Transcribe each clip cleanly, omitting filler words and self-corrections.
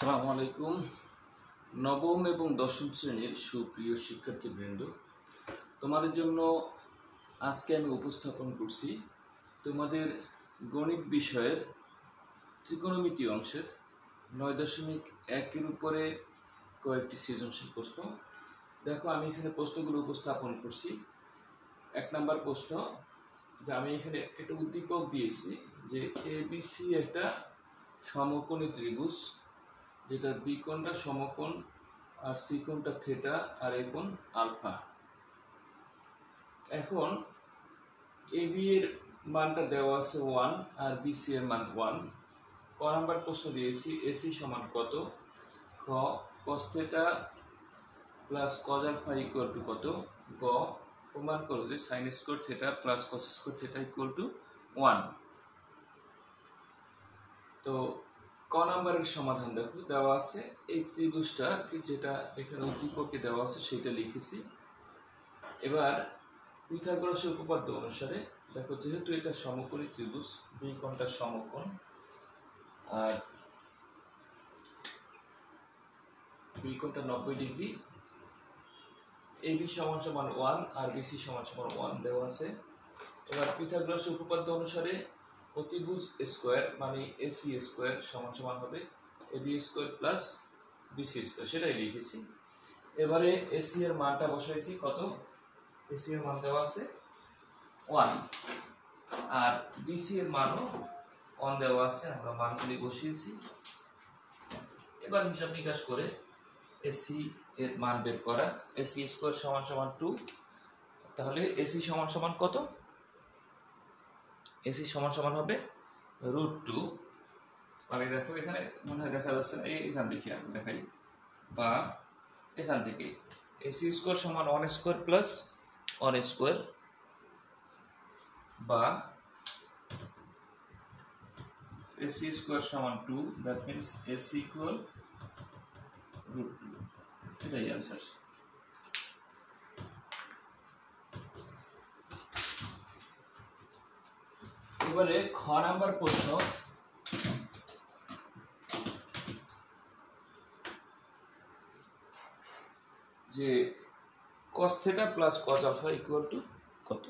আসসালামু আলাইকুম। নবম এবং দশম শ্রেণীর সুপ্রিয় শিক্ষার্থীবৃন্দ, তোমাদের জন্য আজকে আমি উপস্থাপন করছি তোমাদের গণিত বিষয়ের ত্রিকোণমিতি অংশের 9.1 উপরে কয়েকটি সৃজনশীল প্রশ্ন। দেখো, আমি এখানে প্রশ্নগুলো উপস্থাপন করছি। 1 নম্বর প্রশ্ন, যে আমি এখানে একটা উদ্দীপক দিয়েছি যে ABC একটা সমকোণী ত্রিভুজ, যেটা বি কোণটা সমকোণ আর সি কোণটা থিটা আর এ কোণ আলফা। এখন এবি এর মানটা দেওয়া আছে 1 আর বিসি এর মান 1। ক নাম্বার প্রশ্ন দিয়েছি এসি সমান কত। খ cos theta plus cos alpha equal to কত। গ প্রমাণ করো যে sin square theta plus cos square theta equal to 1। তো ক নাম্বারের সমাধান দেখো, দেওয়া আছে এই ত্রিভুজটা যেটা এখানে উদ্দীপকে দেওয়া আছে সেটা লিখেছি। এবার পিথাগোরাসের উপপাদ্য অনুসারে দেখো, যেহেতু এটা সমকোণী ত্রিভুজ, দুই কোণটা সমকোণ আর দুই কোণটা 90 ডিগ্রি, এবি সমান সমান 1 আর বিসি সমান সমান 1 দেওয়া আছে। এবার পিথাগোরাসের উপপাদ্য অনুসারে অতিভুজ স্কয়ার মানে এসি স্কয়ার সমান সমান হবে AB square plus BC square, সেটাই লিখেছি। এবারে এসি এর মানটা বসাইছি কত। এসি এর মান দেওয়া আছে 1 আর বিসি এর মানও 1 দেওয়া আছে, আমরা মানগুলি বসিয়েছি। এবার হিসাব নিকাশ করে এসি এর মান বের করা। এসি স্কয়ার সমান সমান 2, তাহলে এসি সমান সমান কত। এসি সমান সমান হবে √2। মানে দেখো এখানে মনে হয় দেখা যাচ্ছে না, এখান থেকে আমি দেখাই, বা এখান থেকে এসি স্কয়ার সমান 1 স্কয়ার প্লাস 1 স্কয়ার, বা এসি স্কয়ার সমান 2, দ্যাট মিন্স এসি ইকুয়াল √2। এটাই অ্যান্সার। এবারে খ নাম্বার প্রশ্ন, যে cos theta plus cos alpha equal to কত।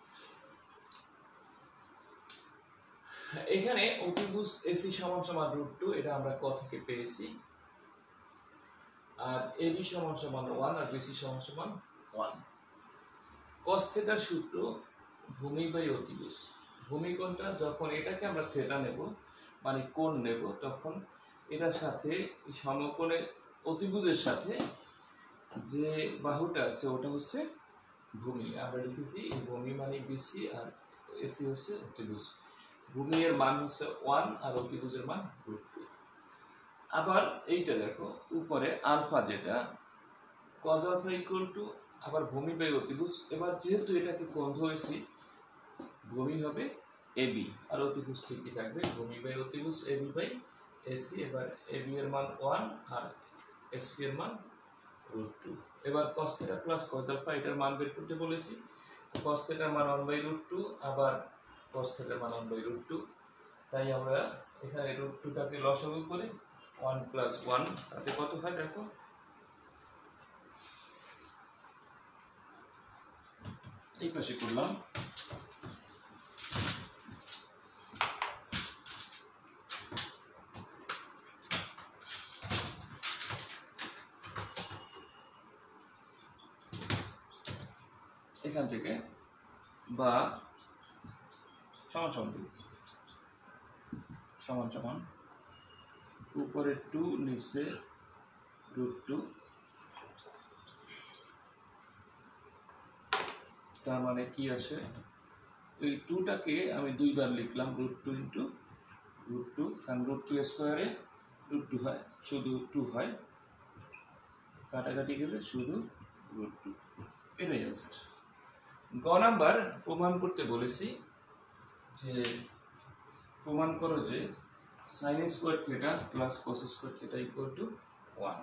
এখানে অতিভুজ এসি সমান সমান √2, এটা আমরা ক থেকে পেয়েছি। আর এবি সমান সমান 1 আর বিসি সমান সমান 1। cos থিটার সূত্র ভূমি বাই অতিভুজ। ভূমি কোণটা যখন এটাকে আমরা থিটা নেব মানে কোণ নেব, তখন এটার সাথে সমকোণে অতিভুজের সাথে যে বাহুটা আছে ওটা হচ্ছে ভূমি। আমরা লিখেছি এই ভূমি মানে বিসি আর এসি হচ্ছে অতিভুজ। ভূমি এর মান হচ্ছে 1 আর অতিভুজের মান √2। আবার এইটা দেখো উপরে আলফা, যেটা cos আলফা ইকুয়াল টু আবার ভূমি বাই অতিভুজ। এবার যেহেতু এটাকে কোণ ধরেছি, ভূমি হবে এবি আর অতিভুজ ঠিকই থাকবে, ভূমি বাই অতিভুজ এবি বাই এসি। এবার এবি এর মান 1 আর এসি এর মান √2। এবার cos theta plus cos alpha এটার মান বের করতে বলেছি। cos থিটার মান 1/√2, আবার cos থিটার মান 1/√2। তাই আমরা এখানে √2টাকে লসাগু করে 1 + 1 তাতে কত হয় দেখো, এই পাশে করলাম। এখান থেকে বা সমান সমান 2 সমান সমান উপরে 2 নিচে √2, তার মানে কি আসে, এই 2টাকে আমি দুইবার লিখলাম √2 × √2, কারণ √2 স্কয়ারে √2 হয়, শুধু 2 হয়, কাটাকাটি গেলে শুধু √2। এটাই অ্যান্সার। গ নাম্বার প্রমাণ করতে বলেছি, যে প্রমাণ করো যে sin square theta plus cos square theta equal to 1।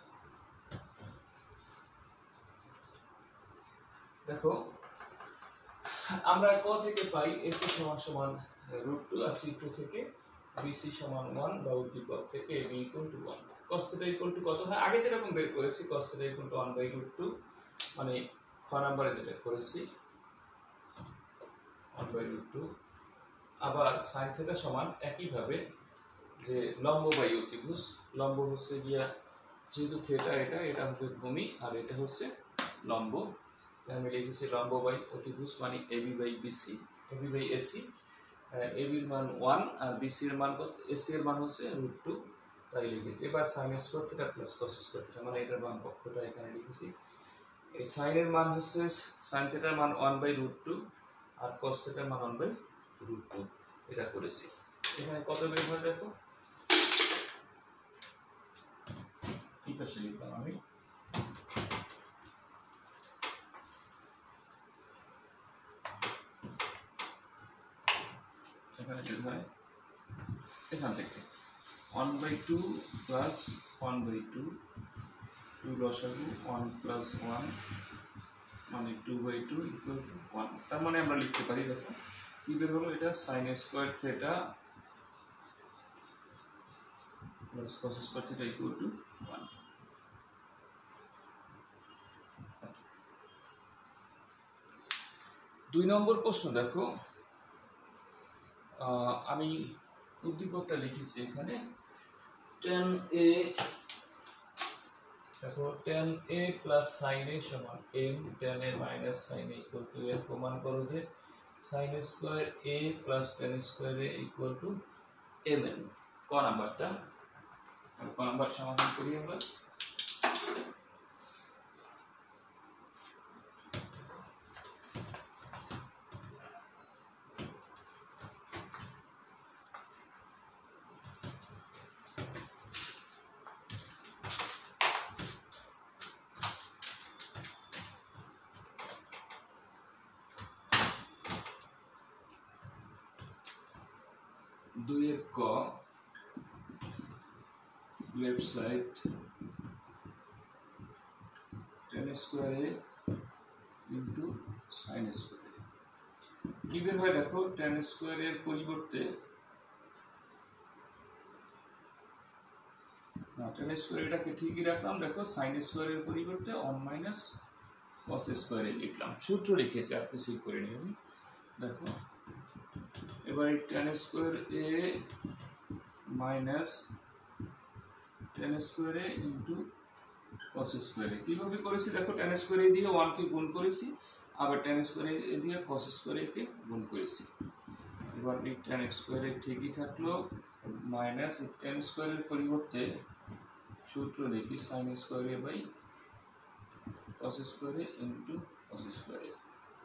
দেখো আমরা ক থেকে পাই এসি সমান সমান √2 আর সি2 থেকে বিসি সমান 1 বা উদ্দীপক থেকে AB equal to 1। cos θ equal to কত হয় আগে যেরকম বের করেছি cos θ ইকুয়াল টু 1/√2 মানে খ নম্বরে যেটা করেছি 1/√2। আবার sin θ সমান একই ভাবে যে লম্ব বাই অতিভুজ, লম্ব হচ্ছে গিয়া যেহেতু থিটা এটা হবে ভূমি আর এটা হচ্ছে লম্ব, আমি লিখেছি লম্ব বাই অতিভুজ মানে AB by BC, AB by AC. এবির মান 1 আর বিসি এর মান কত, এসি এর মান হচ্ছে √2, তাই লিখেছি। এবার sin square theta plus cos square theta মানে এটার বাম পক্ষটা এখানে লিখেছি। এই sin এর মান হচ্ছে sin থিটার মান 1/√2 আর cos থিটার মান 1/√2 এটা করেছি। এখানে কত বের হয় দেখো, এই পাশে লিখলাম আমি এখানে বের হয় এখান থেকে 1/2 প্লাস 1/2 2 লসাগু 1 প্লাস 1 মানে 2/2 ইকুয়াল টু 1। তার মানে আমরা লিখতে পারি দেখো কি বের হলো, এটা sin square theta plus cos square theta equal to 1। দুই নম্বর প্রশ্ন দেখো, আমি উদ্দীপকটা লিখেছি এখানে tan a, দেখো tan a plus sin a সমান m tan a minus sin a equal to এর প্রমাণ করো যে sin square a plus tan square a equal to mn। ক নাম্বারটা, ক নাম্বার সমাধান করি আমরা। দুইয়ের ক, left side tan square a into sin square a কি বের হয় দেখো, tan স্কয়ার এর পরিবর্তে tan স্কয়ার এটাকে ঠিকই রাখলাম, দেখো sin স্কয়ার এর পরিবর্তে 1 মাইনাস cos স্কয়ার এ লিখলাম, সূত্র লিখেছি আর কিছুই করিনি আমি। দেখো এবার tan square a minus tan square a into cos square a কিভাবে করেছি দেখো, tan স্কয়ার a দিয়ে 1 কে গুণ করেছি, আবার tan স্কয়ার a দিয়ে cos স্কয়ার a কে গুণ করেছি। এবার এই tan স্কয়ার a ঠিকই থাকলো, মাইনাস tan স্কয়ার এর পরিবর্তে সূত্র লিখি sin square a by cos square a into cos square a।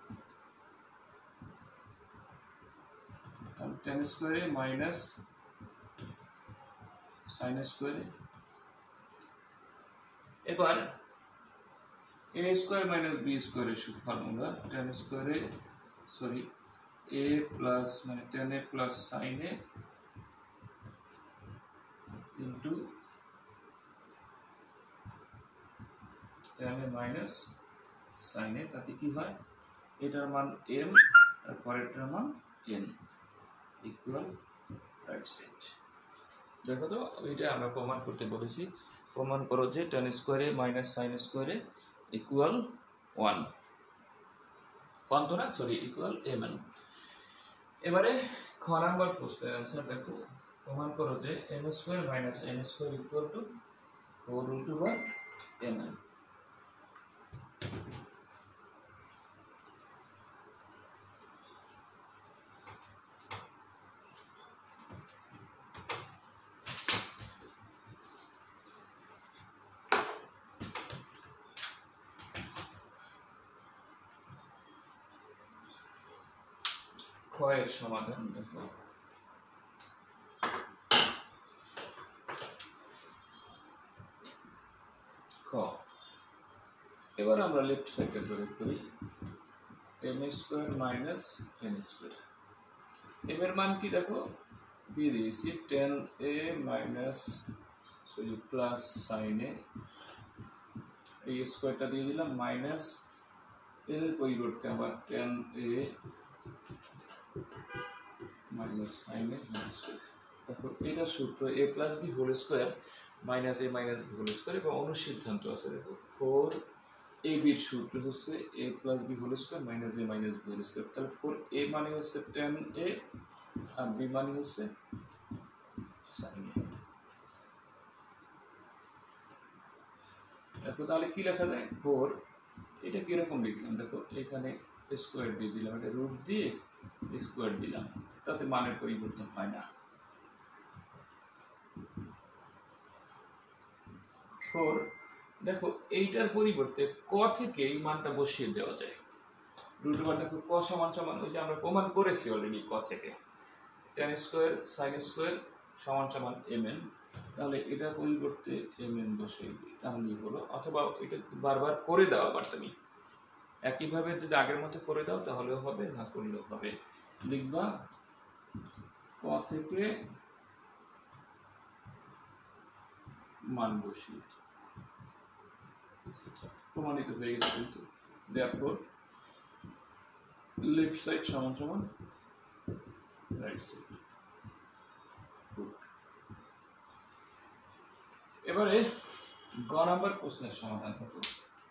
tan square a minus sin square a। এবার a square minus b square এর formula tan square a sorry a plus মানে tan a plus sin a into tan a minus sin a, তাতে কি হয় এটার মান m তারপর এটার মান n ইকুয়াল রাইট সাইড। দেখো তো এটা আমরা প্রমাণ করতে বলেছি, প্রমাণ করো যে tan square a minus sin square a equal 1 কত না সরি ইকুয়াল mn। এবারে খ নাম্বার প্রশ্নের आंसर দেখো, প্রমাণ করো যে m square minus n square equal to 4√mn। এর সমাধান দেখো, খ এবার আমরা লেফট সাইডে ধরে করি m square minus n square. m এর মান কি দেখো দিয়ে দিয়েছি tan a minus sorry plus sin a, এই স্কয়ারটা দিয়ে দিলাম মাইনাস n এর পরিবর্তে আবার tan a minus sin a square. দেখো এটা সূত্র a plus b whole square minus a minus b whole square এবং অনুসিদ্ধান্ত আছে দেখো 4ab এর সূত্র হচ্ছে a plus b whole square minus a minus b whole square. তাহলে 4a মানে হচ্ছে tan a আর b মানে হচ্ছে sin a। দেখো তাহলে কি লেখা যায় 4 এটা কিরকম লিখলাম দেখো এখানে স্কোয়ার দিয়ে দিলাম, এটা রুট দিয়ে স্কোয়ার দিলাম, তাতে মানের পরিবর্তন হয় না। 4 দেখো এইটার পরিবর্তে ক থেকে এই মানটা বসিয়ে দেওয়া যায়। রুট ওভার দেখো ক সমান সমান ওই যে আমরা প্রমাণ করেছি অলরেডি ক থেকে tan স্কোয়ার sin স্কোয়ার সমান সমান mn। তাহলে এটা পরিবর্তে mn বসিয়ে দিই তাহলেই হলো, অথবা এটা বারবার করে দাও আবার তুমি একইভাবে যদি আগের মতো করে দাও তাহলেও হবে, না করলেও হবে। লিখবা ক থেকে মান বসিয়ে, প্রমাণিত হয়ে গেছে কিন্তু। therefore লেফট সাইড সমান সমান রাইট সাইড। এবারে গ নাম্বার প্রশ্নের সমাধান করব।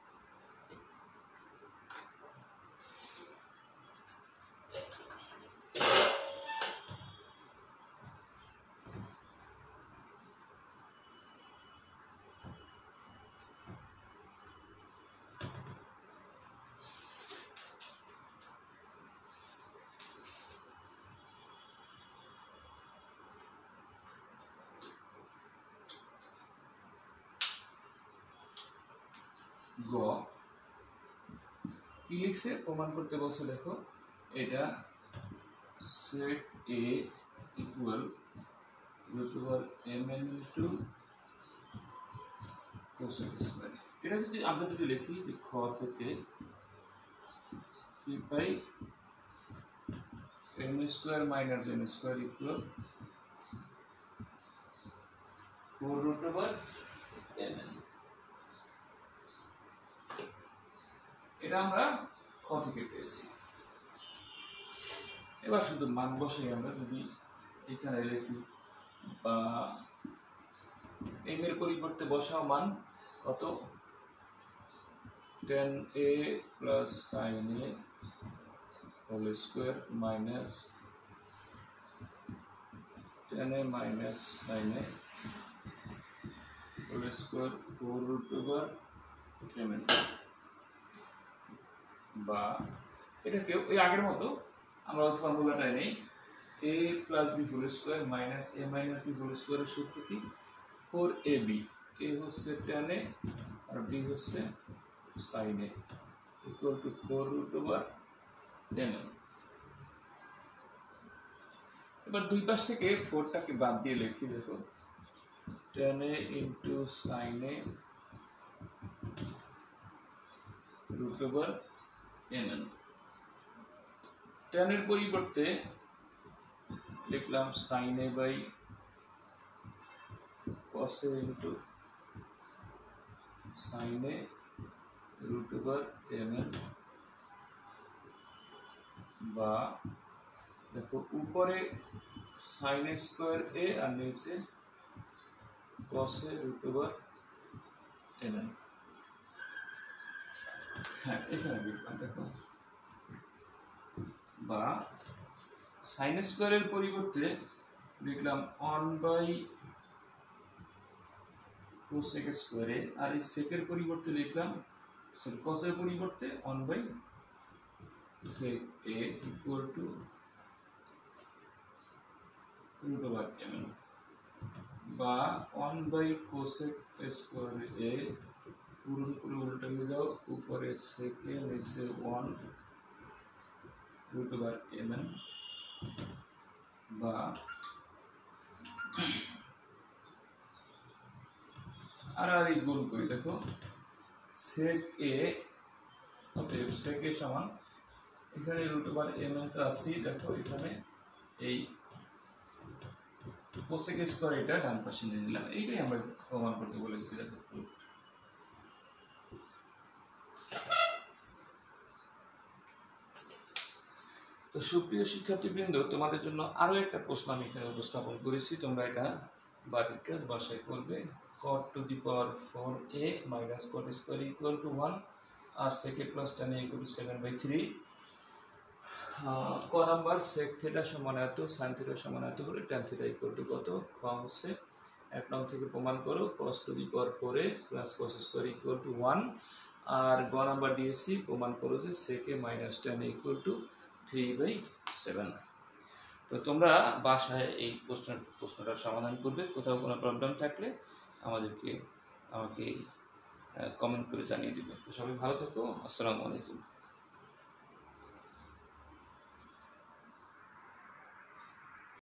গ কি লিখছে প্রমাণ করতে বলছে দেখো এটা set a equal root over mn into cosec square. এটা যদি আমরা যদি লিখি যে খ থেকে কি পাই m square minus n square equal 4 root over mn। এটা আমরা ক থেকে পেয়েছি। এবার শুধু মান বসে আমরা যদি এখানে লিখি বা m এর পরিবর্তে বসাও মান কত tan a plus sin a whole square minus tan a minus sin a whole square 4 root over mn। বা এটাকে ওই আগের মতো আমরা ওই ফর্মুলাটাই নেই a plus b whole square minus a minus b whole স্কয়ারের সূত্র কি 4ab। a হচ্ছে tan a আর b হচ্ছে sin a equal to 4 root over mn। এবার দুই পাশ থেকে 4টাকে বাদ দিয়ে লিখি দেখো tan a into sin a root over mn। tan এর পরিবর্তে লিখলাম sin a by cos a into sin a root over mn। বা দেখো উপরে sin a স্কয়ার a আর নিচে cos a root over mn। হ্যাঁ এখানে লিখলাম দেখো বা sin স্কয়ারের পরিবর্তে লিখলাম 1 বাই cosec স্কয়ার a আর এই sec এর পরিবর্তে লিখলাম cos এর পরিবর্তে 1 by sec a equal to root over mn। বা 1 বাই cosec স্কয়ার a পুরো উল্টা হয়ে যাও উপরে sec a নিচে 1 রুট ওভার mn। বা আর এই গুণ করি দেখো sec a অতএব sec a সমান এখানে রুট ওভার mn তো আছে দেখো এখানে এই cosec স্কয়ার এটা ডান পাশে নিয়ে নিলাম, এইটাই আমরা প্রমাণ করতে বলেছি দেখো। তো তো সুপ্রিয় শিক্ষার্থীবৃন্দ, তোমাদের জন্য আরও একটা প্রশ্ন আমি এখানে উপস্থাপন করেছি, তোমরা এটা বাড়ির কাজ বাসায় করবে। cot to the power 4a minus cot square equal to 1 R sec a plus tan a equal to 7/3। ক নাম্বার sec থিটা সমান এত, sin থিটা সমান এত হলে tan থিটা ইকুয়াল টু কত। খ হচ্ছে 1 নং থেকে প্রমাণ করো cos to the power 4a plus cos square equal to 1 আর গ নাম্বার দিয়েছি প্রমাণ করো যে sec a minus tan a equal to 3/7। তো তোমরা বাসায় এই প্রশ্নটার সমাধান করবে। কোথাও কোনো প্রবলেম থাকলে আমাকে কমেন্ট করে জানিয়ে দিবে। তো সবাই ভালো থাকো। আসসালামু আলাইকুম।